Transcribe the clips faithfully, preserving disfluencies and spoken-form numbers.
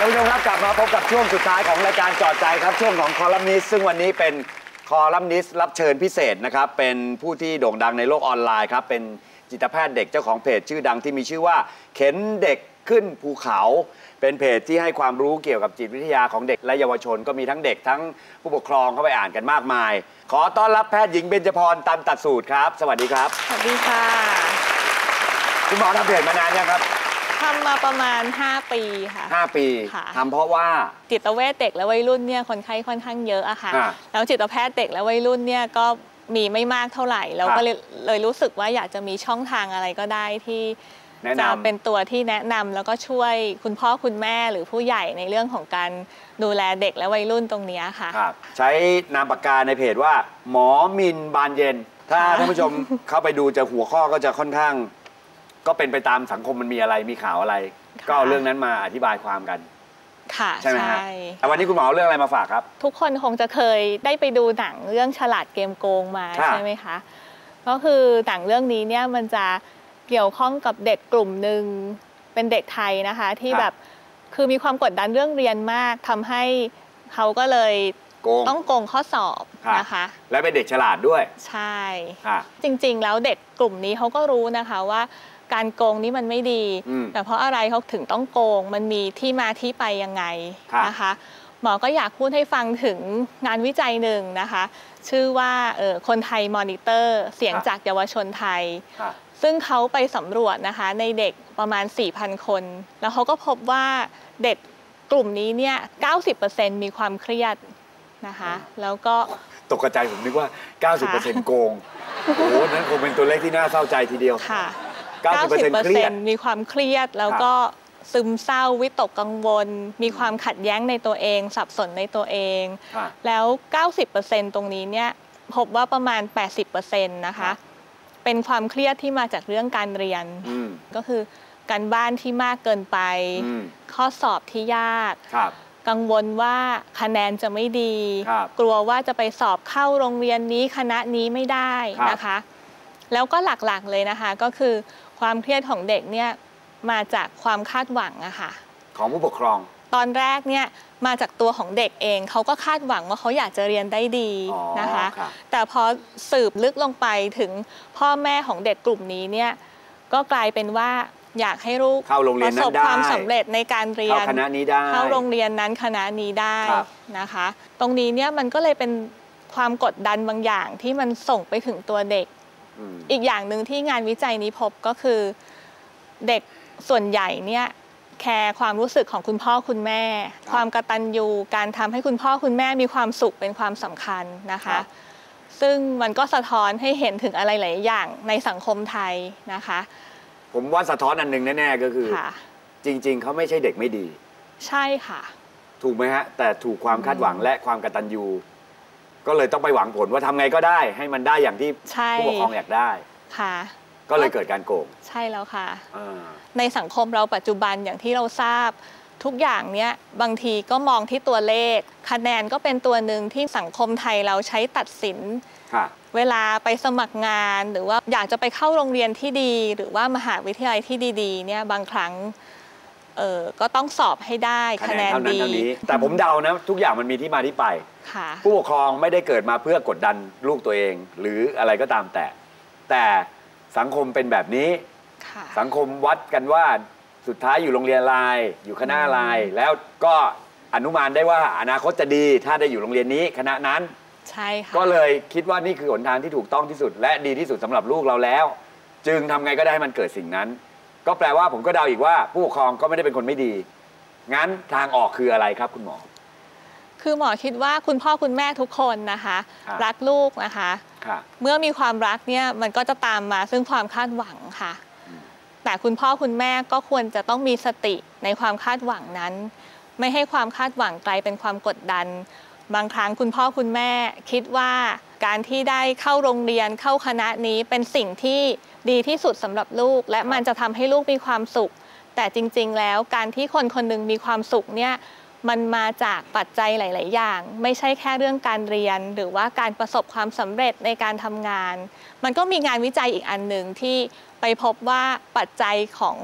ท่านผู้ชมครับกลับมาพบกับช่วงสุดท้ายของรายการจอดใจครับช่วงของคอลัมนิสต์ซึ่งวันนี้เป็นคอลัมนิสต์รับเชิญพิเศษนะครับเป็นผู้ที่โด่งดังในโลกออนไลน์ครับเป็นจิตแพทย์เด็กเจ้าของเพจชื่อดังที่มีชื่อว่าเข็นเด็กขึ้นภูเขาเป็นเพจที่ให้ความรู้เกี่ยวกับจิตวิทยาของเด็กและเยาวชนก็มีทั้งเด็กทั้งผู้ปกครองเข้าไปอ่านกันมากมายขอต้อนรับแพทย์หญิงเบญจพรตันตัดสูตรครับสวัสดีครับสวัสดีค่ะคุณหมอทำเพจมานานยังครับทำมาประมาณห้าปีค่ะห้าปีทำเพราะว่าจิตเวชเด็กและวัยรุ่นเนี่ยคนไข้ค่อนข้างเยอะอะค่ะแล้วจิตแพทย์เด็กและวัยรุ่นเนี่ยก็มีไม่มากเท่าไหร่แล้วก็เลยรู้สึกว่าอยากจะมีช่องทางอะไรก็ได้ที่จะเป็นตัวที่แนะนำแล้วก็ช่วยคุณพ่อคุณแม่หรือผู้ใหญ่ในเรื่องของการดูแลเด็กและวัยรุ่นตรงนี้ค่ะใช้นามปากกาในเพจว่าหมอมินบานเย็นถ้าท่านผู้ชมเข้าไปดูจะหัวข้อก็จะค่อนข้างก็เป็นไปตามสังคมมันมีอะไรมีข่าวอะไรก็เอาเรื่องนั้นมาอธิบายความกันค่ะใช่ไหมฮะแต่วันนี้คุณหมอเอาเรื่องอะไรมาฝากครับทุกคนคงจะเคยได้ไปดูหนังเรื่องฉลาดเกมโกงมาใช่ไหมคะก็คือหนังเรื่องนี้เนี่ยมันจะเกี่ยวข้องกับเด็กกลุ่มหนึ่งเป็นเด็กไทยนะคะที่แบบคือมีความกดดันเรื่องเรียนมากทำให้เขาก็เลยต้องโกงข้อสอบนะคะและเป็นเด็กฉลาดด้วยใช่จริงๆแล้วเด็กกลุ่มนี้เขาก็รู้นะคะว่าการโกงนี้มันไม่ดีแต่เพราะอะไรเขาถึงต้องโกงมันมีที่มาที่ไปยังไงนะคะหมอก็อยากพูดให้ฟังถึงงานวิจัยหนึ่งนะคะชื่อว่าคนไทยมอนิเตอร์เสียงจากเยาวชนไทยซึ่งเขาไปสำรวจนะคะในเด็กประมาณ สี่พัน คนแล้วเขาก็พบว่าเด็กกลุ่มนี้เนี่ย เก้าสิบเปอร์เซ็นต์ มีความเครียดนะคะแล้วก็ตกใจผมนึกว่า เก้าสิบเปอร์เซ็นต์ โกงโอ้โหนั้นคงเป็นตัวเลขที่น่าเศร้าใจทีเดียวค่ะ เก้าสิบเปอร์เซ็นต์ มีความเครียดแล้วก็ซึมเศร้าวิตกกังวลมีความขัดแย้งในตัวเองสับสนในตัวเองแล้ว เก้าสิบเปอร์เซ็นต์ ตรงนี้เนี่ยพบว่าประมาณ แปดสิบเปอร์เซ็นต์ นะคะเป็นความเครียดที่มาจากเรื่องการเรียนก็คือการบ้านที่มากเกินไปข้อสอบที่ยากกังวลว่าคะแนนจะไม่ดีกลัวว่าจะไปสอบเข้าโรงเรียนนี้คณะนี้ไม่ได้นะคะแล้วก็หลักๆเลยนะคะก็คือความเครียดของเด็กเนี่ยมาจากความคาดหวังอะค่ะของผู้ปกครองตอนแรกเนี่ยมาจากตัวของเด็กเองเขาก็คาดหวังว่าเขาอยากจะเรียนได้ดีนะคะแต่พอสืบลึกลงไปถึงพ่อแม่ของเด็กกลุ่มนี้เนี่ยก็กลายเป็นว่าอยากให้ลูกประสบความสำเร็จในการเรียนเข้าคณะนี้ได้เข้าโรงเรียนนั้นคณะนี้ได้นะคะตรงนี้เนี่ยมันก็เลยเป็นความกดดันบางอย่างที่มันส่งไปถึงตัวเด็กอีกอย่างหนึ่งที่งานวิจัยนี้พบก็คือเด็กส่วนใหญ่เนี่ยแคร์ความรู้สึกของคุณพ่อคุณแม่ความกตัญญูการทำให้คุณพ่อคุณแม่มีความสุขเป็นความสำคัญนะคะซึ่งมันก็สะท้อนให้เห็นถึงอะไรหลายอย่างในสังคมไทยนะคะผมว่าสะท้อนอันหนึ่งแน่ๆก็คือจริงๆเขาไม่ใช่เด็กไม่ดีใช่ค่ะถูกไหมฮะแต่ถูกความคาดหวังและความกตัญญูก็เลยต้องไปหวังผลว่าทำไงก็ได้ให้มันได้อย่างที่ผู้ปกครองอยากได้ค่ะก็เลยเกิดการโกงใช่แล้วค่ะในสังคมเราปัจจุบันอย่างที่เราทราบทุกอย่างเนี้ยบางทีก็มองที่ตัวเลขคะแนนก็เป็นตัวหนึ่งที่สังคมไทยเราใช้ตัดสินเวลาไปสมัครงานหรือว่าอยากจะไปเข้าโรงเรียนที่ดีหรือว่ามหาวิทยาลัยที่ดีๆเนี่ยบางครั้งเออก็ต้องสอบให้ได้คะแนนดีแต่ผมเดานะทุกอย่างมันมีที่มาที่ไปผู้ปกครองไม่ได้เกิดมาเพื่อกดดันลูกตัวเองหรืออะไรก็ตามแต่แต่สังคมเป็นแบบนี้สังคมวัดกันว่าสุดท้ายอยู่โรงเรียนอะไรอยู่คณะอะไรแล้วก็อนุมานได้ว่าอนาคตจะดีถ้าได้อยู่โรงเรียนนี้คณะนั้นใช่ค่ะก็เลยคิดว่านี่คือหนทางที่ถูกต้องที่สุดและดีที่สุดสำหรับลูกเราแล้วจึงทำไงก็ได้ให้มันเกิดสิ่งนั้นก็แปลว่าผมก็เดาอีกว่าผู้ปกครองก็ไม่ได้เป็นคนไม่ดีงั้นทางออกคืออะไรครับคุณหมอคือหมอคิดว่าคุณพ่อคุณแม่ทุกคนนะคะรักลูกนะคะเมื่อมีความรักเนี่ยมันก็จะตามมาซึ่งความคาดหวังค่ะแต่คุณพ่อคุณแม่ก็ควรจะต้องมีสติในความคาดหวังนั้นไม่ให้ความคาดหวังกลายเป็นความกดดันบางครั้งคุณพ่อคุณแม่คิดว่าการที่ได้เข้าโรงเรียนเข้าคณะนี้เป็นสิ่งที่ดีที่สุดสำหรับลูกและมันจะทำให้ลูกมีความสุขแต่จริงๆแล้วการที่คนคนหนึ่งมีความสุขเนี่ยมันมาจากปัจจัยหลายๆอย่างไม่ใช่แค่เรื่องการเรียนหรือว่าการประสบความสำเร็จในการทำงานมันก็มีงานวิจัยอีกอันหนึ่งที่ไปพบว่าปัจจัยของ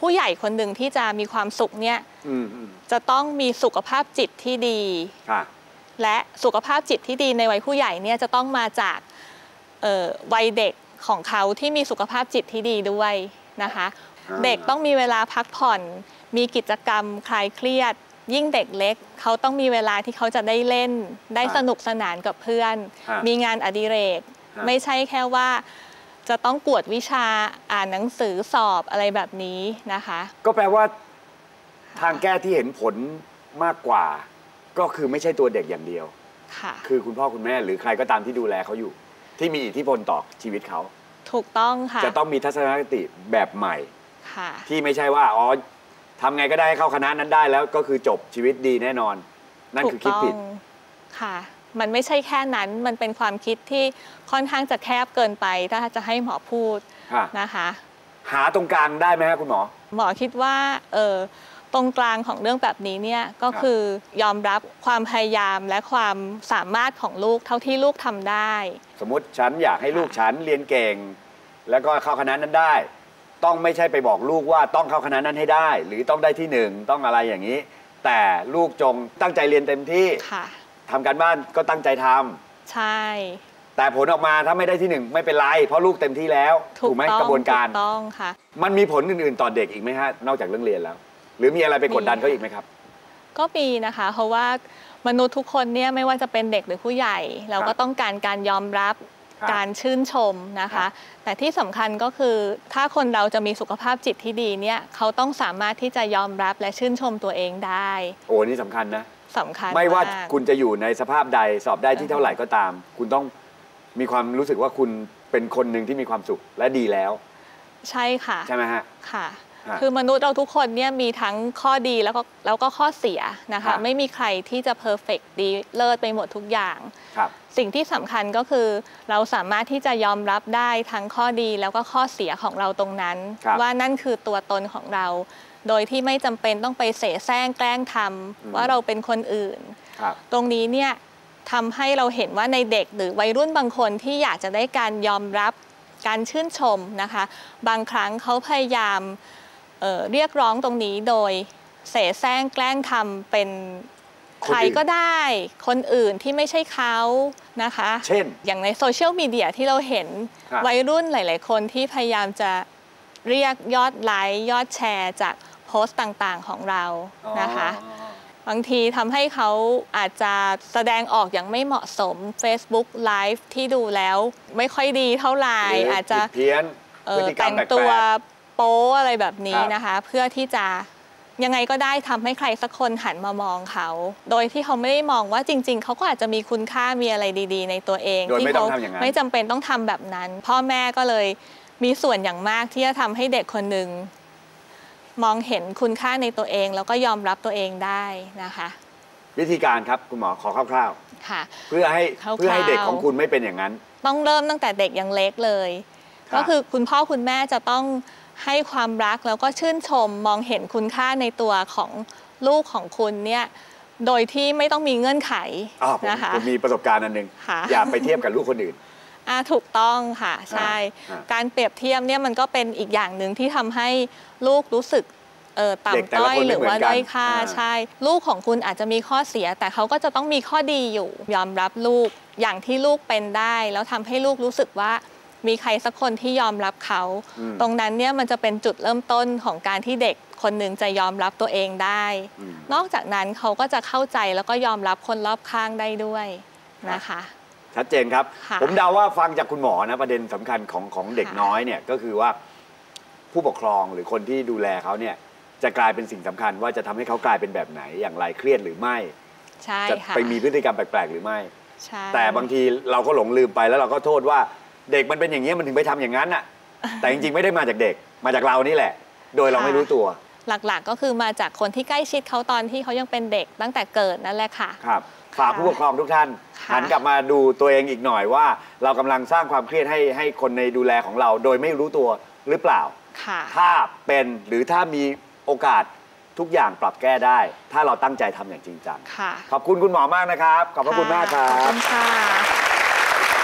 ผู้ใหญ่คนหนึ่งที่จะมีความสุขเนี่ยจะต้องมีสุขภาพจิตที่ดีและสุขภาพจิตที่ดีในวัยผู้ใหญ่เนี่ยจะต้องมาจากวัยเด็กของเขาที่มีสุขภาพจิตที่ดีด้วยนะคะเด็กต้องมีเวลาพักผ่อนมีกิจกรรมคลายเครียดยิ่งเด็กเล็กเขาต้องมีเวลาที่เขาจะได้เล่นได้สนุกสนานกับเพื่อนมีงานอดิเรกไม่ใช่แค่ว่าจะต้องกวดวิชาอ่านหนังสือสอบอะไรแบบนี้นะคะก็แปลว่าทางแก้ที่เห็นผลมากกว่าก็คือไม่ใช่ตัวเด็กอย่างเดียวค่ะคือคุณพ่อคุณแม่หรือใครก็ตามที่ดูแลเขาอยู่ที่มีอิทธิพลต่อชีวิตเขาถูกต้องค่ะจะต้องมีทัศนคติแบบใหม่ค่ะที่ไม่ใช่ว่าอ๋อทำไงก็ได้เข้าคณะนั้นได้แล้วก็คือจบชีวิตดีแน่นอนนั่นคือคิดผิดค่ะมันไม่ใช่แค่นั้นมันเป็นความคิดที่ค่อนข้างจะแคบเกินไปถ้าจะให้หมอพูดนะคะหาตรงกลางได้ไหมครับคุณหมอหมอคิดว่าเออตรงกลางของเรื่องแบบนี้เนี่ยก็คือยอมรับความพยายามและความสามารถของลูกเท่าที่ลูกทำได้สมมติฉันอยากให้ลูกฉันเรียนเก่งแล้วก็เข้าคณะนั้นได้ต้องไม่ใช่ไปบอกลูกว่าต้องเข้าคณะนั้นให้ได้หรือต้องได้ที่หนึ่งต้องอะไรอย่างนี้แต่ลูกจงตั้งใจเรียนเต็มที่ทำการบ้านก็ตั้งใจทำใช่แต่ผลออกมาถ้าไม่ได้ที่หนึ่งไม่เป็นไรเพราะลูกเต็มที่แล้วถูกไหมกระบวนการถูกต้องค่ะมันมีผลอื่นๆต่อเด็กอีกไหมฮะนอกจากเรื่องเรียนแล้วหรือมีอะไรไปกดดันเขาอีกไหมครับก็มีนะคะเพราะว่ามนุษย์ทุกคนเนี่ยไม่ว่าจะเป็นเด็กหรือผู้ใหญ่เราก็ต้องการการยอมรับการชื่นชมนะคะแต่ที่สำคัญก็คือถ้าคนเราจะมีสุขภาพจิตที่ดีเนี่ยเขาต้องสามารถที่จะยอมรับและชื่นชมตัวเองได้โอ้นี่สำคัญนะสำคัญไม่ว่าคุณจะอยู่ในสภาพใดสอบได้ที่เท่าไหร่ก็ตามคุณต้องมีความรู้สึกว่าคุณเป็นคนหนึ่งที่มีความสุขและดีแล้วใช่ค่ะใช่ไหมฮะค่ะคือมนุษย์เราทุกคนเนี่ยมีทั้งข้อดีแล้วก็แล้วก็ข้อเสียนะคะไม่มีใครที่จะเพอร์เฟกต์ดีเลิศไปหมดทุกอย่างสิ่งที่สำคัญก็คือเราสามารถที่จะยอมรับได้ทั้งข้อดีแล้วก็ข้อเสียของเราตรงนั้นว่านั่นคือตัวตนของเราโดยที่ไม่จำเป็นต้องไปเสแสร้งแกล้งทำว่าเราเป็นคนอื่นตรงนี้เนี่ยทำให้เราเห็นว่าในเด็กหรือวัยรุ่นบางคนที่อยากจะได้การยอมรับการชื่นชมนะคะบางครั้งเขาพยายามเอ่อเรียกร้องตรงนี้โดยเสแสร้งแกล้งทำเป็นใครก็ได้คนอื่นที่ไม่ใช่เขานะคะเช่นอย่างในโซเชียลมีเดียที่เราเห็นวัยรุ่นหลายๆคนที่พยายามจะเรียกยอดไลค์ยอดแชร์จากโพสต์ต่างๆของเรานะคะบางทีทำให้เขาอาจจะแสดงออกอย่างไม่เหมาะสม Facebook Live ที่ดูแล้วไม่ค่อยดีเท่าไหร่อาจจะเพี้ยนแต่งตัวโป๊อะไรแบบนี้นะคะเพื่อที่จะยังไงก็ได้ทำให้ใครสักคนหันมามองเขาโดยที่เขาไม่ได้มองว่าจริงๆเขาก็อาจจะมีคุณค่ามีอะไรดีๆในตัวเองที่เขาไม่จำเป็นต้องทำแบบนั้นพ่อแม่ก็เลยมีส่วนอย่างมากที่จะทำให้เด็กคนหนึ่งมองเห็นคุณค่าในตัวเองแล้วก็ยอมรับตัวเองได้นะคะวิธีการครับคุณหมอขอคร่าวๆค่ะเพื่อให้เพื่อให้เด็กของคุณไม่เป็นอย่างนั้นต้องเริ่มตั้งแต่เด็กยังเล็กเลยก็คือคุณพ่อคุณแม่จะต้องให้ความรักแล้วก็ชื่นชมมองเห็นคุณค่าในตัวของลูกของคุณเนี่ยโดยที่ไม่ต้องมีเงื่อนไขนะคะผมมีประสบการณ์อันหนึ่งอย่าไปเทียบกับลูกคนอื่นอ่าถูกต้องค่ะใช่การเปรียบเทียบเนี่ยมันก็เป็นอีกอย่างหนึ่งที่ทำให้ลูกรู้สึกเออต่ำต้อยหรือว่าด้อยค่าใช่ลูกของคุณอาจจะมีข้อเสียแต่เขาก็จะต้องมีข้อดีอยู่ยอมรับลูกอย่างที่ลูกเป็นได้แล้วทำให้ลูกรู้สึกว่ามีใครสักคนที่ยอมรับเขาตรงนั้นเนี่ยมันจะเป็นจุดเริ่มต้นของการที่เด็กคนหนึ่งจะยอมรับตัวเองได้นอกจากนั้นเขาก็จะเข้าใจแล้วก็ยอมรับคนรอบข้างได้ด้วยนะคะชัดเจนครับผมเดาว่าฟังจากคุณหมอนะประเด็นสำคัญของของเด็กน้อยเนี่ยก็คือว่าผู้ปกครองหรือคนที่ดูแลเขาเนี่ยจะกลายเป็นสิ่งสำคัญว่าจะทำให้เขากลายเป็นแบบไหนอย่างไรเครียดหรือไม่จะไปมีพฤติกรรมแปลกๆหรือไม่แต่บางทีเราก็หลงลืมไปแล้วเราก็โทษว่าเด็กมันเป็นอย่างนี้มันถึงไปทำอย่างนั้นน่ะแต่จริงๆไม่ได้มาจากเด็กมาจากเรานี่แหละโดยเราไม่รู้ตัวหลักๆก็คือมาจากคนที่ใกล้ชิดเขาตอนที่เขายังเป็นเด็กตั้งแต่เกิดนั่นแหละค่ะครับฝากผู้ปกครองทุกท่านหันกลับมาดูตัวเองอีกหน่อยว่าเรากำลังสร้างความเครียดให้ให้คนในดูแลของเราโดยไม่รู้ตัวหรือเปล่าถ้าเป็นหรือถ้ามีโอกาสทุกอย่างปรับแก้ได้ถ้าเราตั้งใจทำอย่างจริงจังขอบคุณคุณหมอมากนะครับขอบพระคุณมากครับขอบคุณค่ะ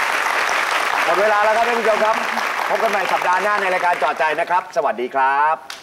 หมดเวลาแล้วครับท่านผู้ชมครับพบกันใหม่สัปดาห์หน้าในรายการจอดใจนะครับสวัสดีครับ